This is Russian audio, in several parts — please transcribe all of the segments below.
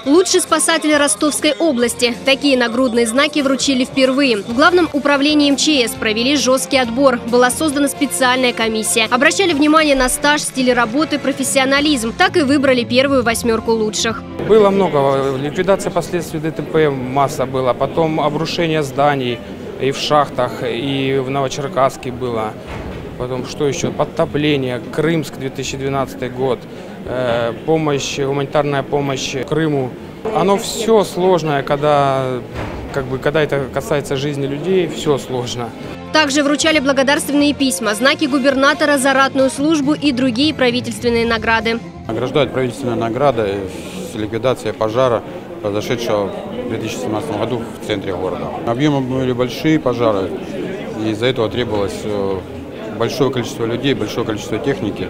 Лучший спасатель Ростовской области. Такие нагрудные знаки вручили впервые. В Главном управлении МЧС провели жесткий отбор. Была создана специальная комиссия. Обращали внимание на стаж, стиль работы, профессионализм. Так и выбрали первую 8 лучших. Было много. Ликвидация последствий ДТП масса была. Потом обрушение зданий и в шахтах, и в Новочеркасске было. Потом что еще? Подтопление, Крымск, 2012 год, гуманитарная помощь Крыму. Оно все сложное, когда это касается жизни людей, все сложно. Также вручали благодарственные письма, знаки губернатора за ратную службу и другие правительственные награды. Награждают правительственные награды с ликвидацией пожара, произошедшего в 2017 году в центре города. Объемы были большие пожары, и из-за этого требовалось большое количество людей, большое количество техники.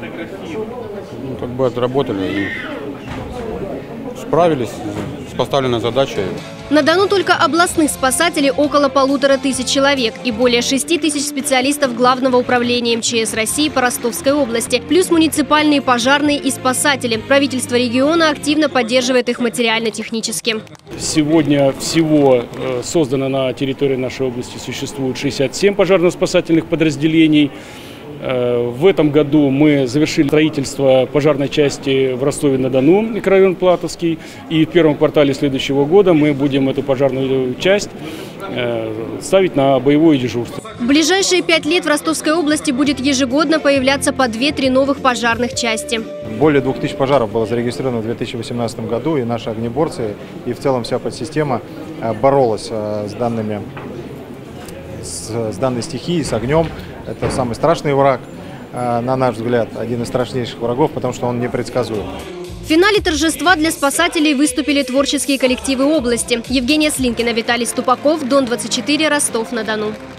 Отработали и справились с поставленной задачей. На Дону только областных спасателей около 1500 человек и более 6000 специалистов Главного управления МЧС России по Ростовской области, плюс муниципальные пожарные и спасатели. Правительство региона активно поддерживает их материально-технически. Сегодня всего создано на территории нашей области существует 67 пожарно-спасательных подразделений. В этом году мы завершили строительство пожарной части в Ростове-на-Дону, микрорайон Платовский. И в первом квартале следующего года мы будем эту пожарную часть ставить на боевое дежурство. В ближайшие 5 лет в Ростовской области будет ежегодно появляться по 2-3 новых пожарных части. Более 2000 пожаров было зарегистрировано в 2018 году, и наши огнеборцы, и в целом вся подсистема боролась с данной стихией, с огнем. Это самый страшный враг, на наш взгляд, один из страшнейших врагов, потому что он непредсказуем. В финале торжества для спасателей выступили творческие коллективы области. Евгения Слинкина, Виталий Ступаков, Дон 24, Ростов-на-Дону.